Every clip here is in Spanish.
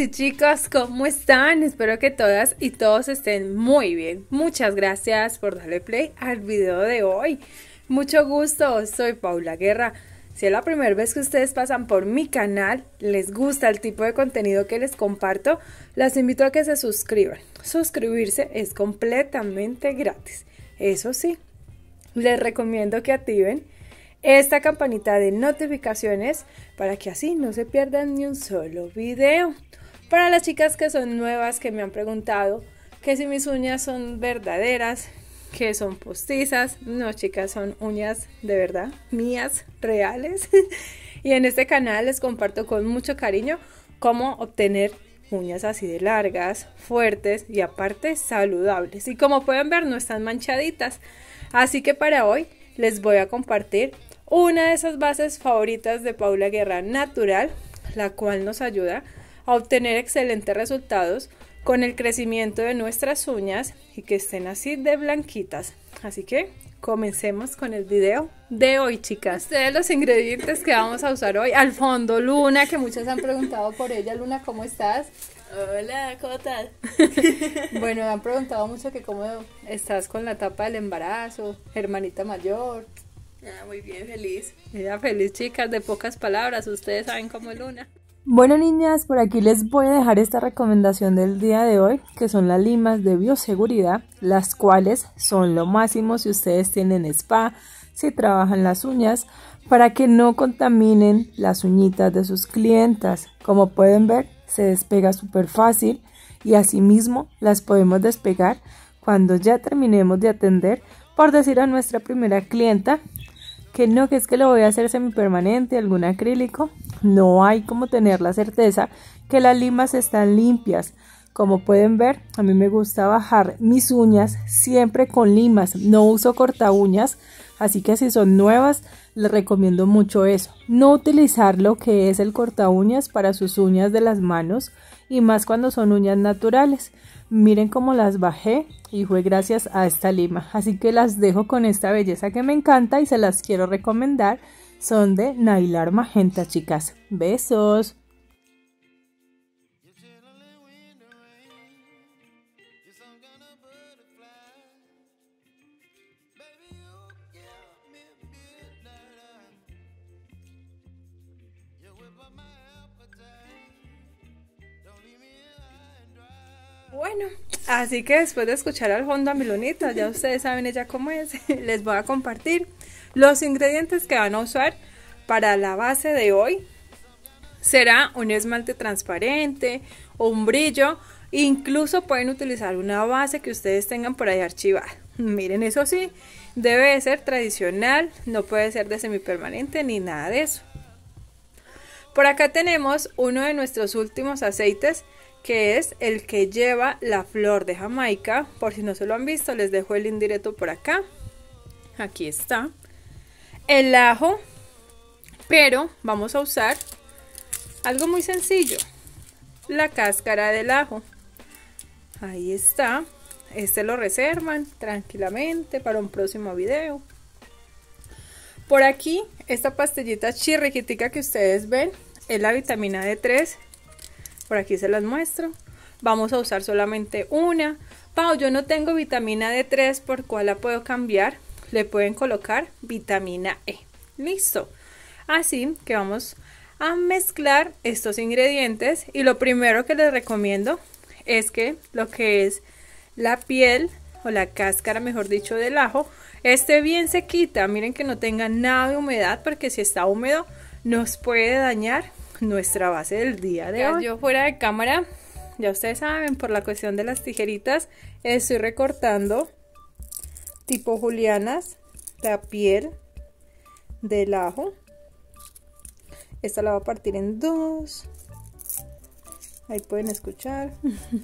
y chicos, ¿cómo están? Espero que todas y todos estén muy bien. Muchas gracias por darle play al video de hoy. Mucho gusto, soy Paula Guerra. Si es la primera vez que ustedes pasan por mi canal, les gusta el tipo de contenido que les comparto, las invito a que se suscriban. Suscribirse es completamente gratis. Eso sí, les recomiendo que activen esta campanita de notificaciones para que así no se pierdan ni un solo video. Para las chicas que son nuevas, que me han preguntado que si mis uñas son verdaderas, que son postizas. No, chicas, son uñas de verdad, mías, reales. Y en este canal les comparto con mucho cariño cómo obtener uñas así de largas, fuertes y aparte saludables. Y como pueden ver, no están manchaditas. Así que para hoy les voy a compartir una de esas bases favoritas de Paula Guerra Natural, la cual nos ayuda a obtener excelentes resultados con el crecimiento de nuestras uñas y que estén así de blanquitas. Así que comencemos con el video de hoy, chicas. Ustedes los ingredientes que vamos a usar hoy. Al fondo, Luna, que muchas han preguntado por ella. Luna, ¿cómo estás? Hola, ¿cómo estás? Bueno, me han preguntado mucho que cómo estás con la etapa del embarazo, hermanita mayor. Muy bien, feliz. Ella feliz, chicas, de pocas palabras, ustedes saben cómo es Luna. Bueno, niñas, por aquí les voy a dejar esta recomendación del día de hoy, que son las limas de bioseguridad, las cuales son lo máximo si ustedes tienen spa, si trabajan las uñas, para que no contaminen las uñitas de sus clientas. Como pueden ver, se despega súper fácil y asimismo las podemos despegar cuando ya terminemos de atender, por decir a nuestra primera clienta, que no, que es que lo voy a hacer semipermanente, algún acrílico. No hay como tener la certeza que las limas están limpias. Como pueden ver, a mí me gusta bajar mis uñas siempre con limas, no uso corta uñas, así que si son nuevas les recomiendo mucho eso. No utilizar lo que es el corta uñas para sus uñas de las manos y más cuando son uñas naturales. Miren cómo las bajé y fue gracias a esta lima. Así que las dejo con esta belleza que me encanta y se las quiero recomendar. Son de Nailar Magenta, chicas. Besos. Bueno, así que después de escuchar al fondo a mi Lunita, ya ustedes saben ella cómo es, les voy a compartir los ingredientes que van a usar para la base de hoy. Será un esmalte transparente o un brillo, incluso pueden utilizar una base que ustedes tengan por ahí archivada. Miren, eso sí, debe ser tradicional, no puede ser de semipermanente ni nada de eso. Por acá tenemos uno de nuestros últimos aceites, que es el que lleva la flor de Jamaica. Por si no se lo han visto, les dejo el link directo por acá. Aquí está. El ajo, pero vamos a usar algo muy sencillo, la cáscara del ajo. Ahí está. Este lo reservan tranquilamente para un próximo video. Por aquí, esta pastillita chirriquitica que ustedes ven es la vitamina D3. Por aquí se las muestro. Vamos a usar solamente una. Pau, yo no tengo vitamina D3, ¿por cuál la puedo cambiar? Le pueden colocar vitamina E. Listo. Así que vamos a mezclar estos ingredientes. Y lo primero que les recomiendo es que lo que es la piel o la cáscara, mejor dicho, del ajo, esté bien sequita. Miren que no tenga nada de humedad, porque si está húmedo nos puede dañar nuestra base del día de hoy. Yo fuera de cámara, ya ustedes saben, por la cuestión de las tijeritas, estoy recortando tipo julianas la piel del ajo. Esta la voy a partir en dos. Ahí pueden escuchar.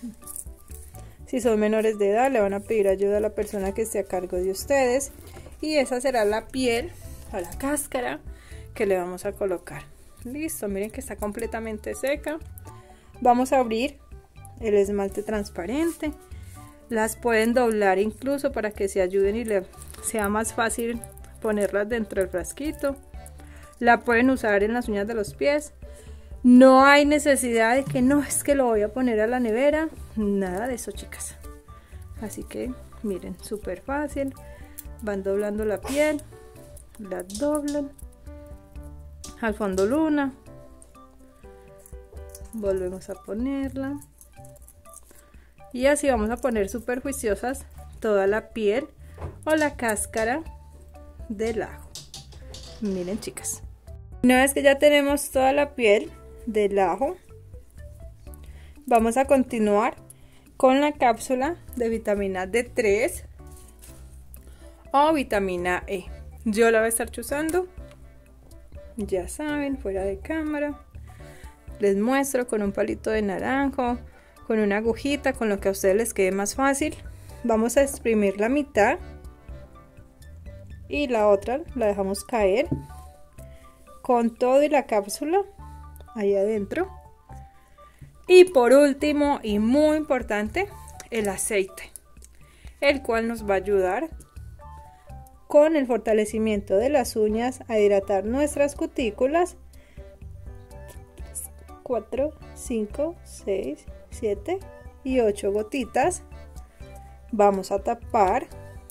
Si son menores de edad, le van a pedir ayuda a la persona que esté a cargo de ustedes. Y esa será la piel o la cáscara que le vamos a colocar. Listo, miren que está completamente seca. Vamos a abrir el esmalte transparente. Las pueden doblar incluso para que se ayuden y le sea más fácil ponerlas dentro del frasquito. La pueden usar en las uñas de los pies No hay necesidad de que no, es que lo voy a poner a la nevera, nada de eso, chicas. Así que miren, súper fácil. Van doblando la piel, la doblan al fondo luna, volvemos a ponerla y así vamos a poner súper juiciosas toda la piel o la cáscara del ajo. Miren, chicas, una vez que ya tenemos toda la piel del ajo, vamos a continuar con la cápsula de vitamina D3 o vitamina E. Yo la voy a estar usando, ya saben, fuera de cámara. Les muestro con un palito de naranjo, con una agujita, con lo que a ustedes les quede más fácil. Vamos a exprimir la mitad y la otra la dejamos caer con todo y la cápsula ahí adentro. Y por último y muy importante, el aceite, el cual nos va a ayudar con el fortalecimiento de las uñas a hidratar nuestras cutículas. 4, 5, 6, 7 y 8 gotitas. Vamos a tapar,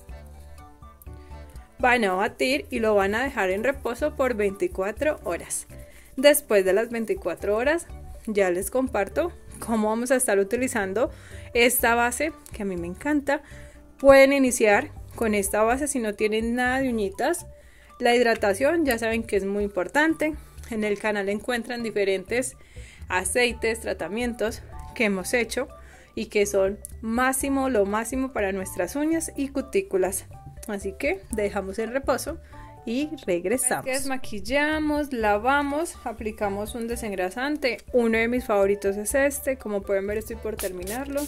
van a batir y lo van a dejar en reposo por 24 horas. Después de las 24 horas ya les comparto cómo vamos a estar utilizando esta base que a mí me encanta. Pueden iniciar con esta base si no tienen nada de uñitas. La hidratación ya saben que es muy importante. En el canal encuentran diferentes aceites, tratamientos que hemos hecho y que son lo máximo para nuestras uñas y cutículas. Así que dejamos en reposo y regresamos. Desmaquillamos, lavamos, aplicamos un desengrasante. Uno de mis favoritos es este. Como pueden ver, estoy por terminarlo.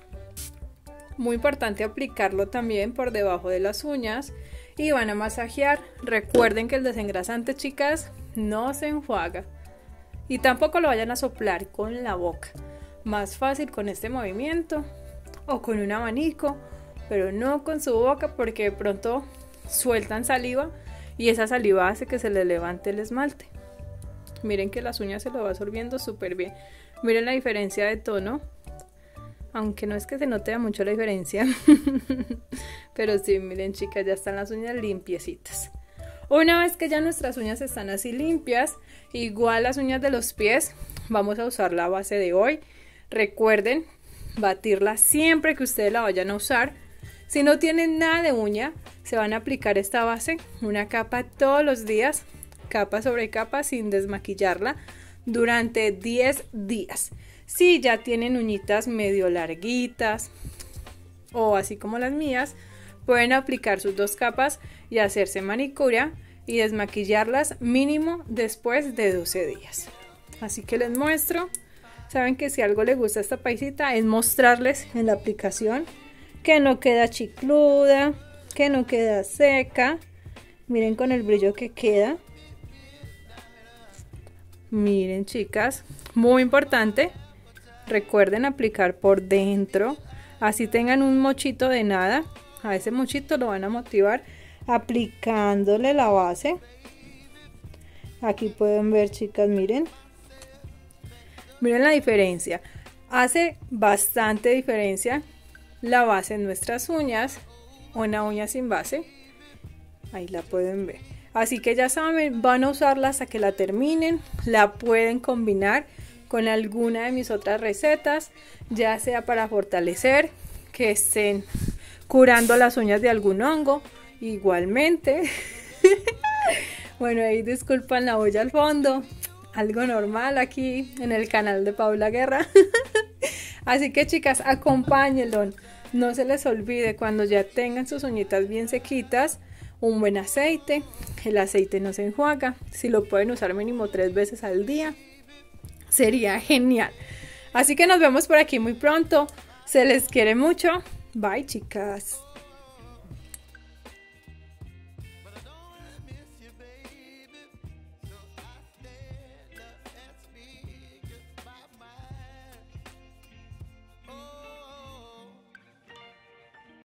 Muy importante aplicarlo también por debajo de las uñas y van a masajear. Recuerden que el desengrasante, chicas, no se enjuaga y tampoco lo vayan a soplar con la boca. Más fácil con este movimiento o con un abanico, pero no con su boca, porque de pronto sueltan saliva y esa saliva hace que se le levante el esmalte. Miren que las uñas se lo va absorbiendo súper bien. Miren la diferencia de tono, aunque no es que se note mucho la diferencia. Pero sí, miren, chicas, ya están las uñas limpiecitas. Una vez que ya nuestras uñas están así limpias, igual las uñas de los pies, vamos a usar la base de hoy. Recuerden batirla siempre que ustedes la vayan a usar. Si no tienen nada de uña, se van a aplicar esta base, una capa todos los días, capa sobre capa, sin desmaquillarla, durante 10 días. Si ya tienen uñitas medio larguitas o así como las mías, pueden aplicar sus 2 capas y hacerse manicura y desmaquillarlas mínimo después de 12 días. Así que les muestro. Saben que si algo les gusta a esta paisita es mostrarles en la aplicación que no queda chicluda, que no queda seca. Miren con el brillo que queda. Miren, chicas, muy importante. Recuerden aplicar por dentro, así tengan un mochito de nada. A ese mochito lo van a motivar aplicándole la base. Aquí pueden ver, chicas, miren la diferencia. Hace bastante diferencia la base en nuestras uñas o una uña sin base. Ahí la pueden ver. Así que ya saben, van a usarla hasta que la terminen. La pueden combinar con alguna de mis otras recetas, ya sea para fortalecer, que estén curando las uñas de algún hongo, igualmente. Bueno, ahí disculpan la olla al fondo, algo normal aquí en el canal de Paula Guerra. Así que, chicas, acompáñenlo. No se les olvide, cuando ya tengan sus uñitas bien sequitas, un buen aceite. El aceite no se enjuaga. Si lo pueden usar mínimo 3 veces al día, sería genial. Así que nos vemos por aquí muy pronto. Se les quiere mucho. Bye, chicas.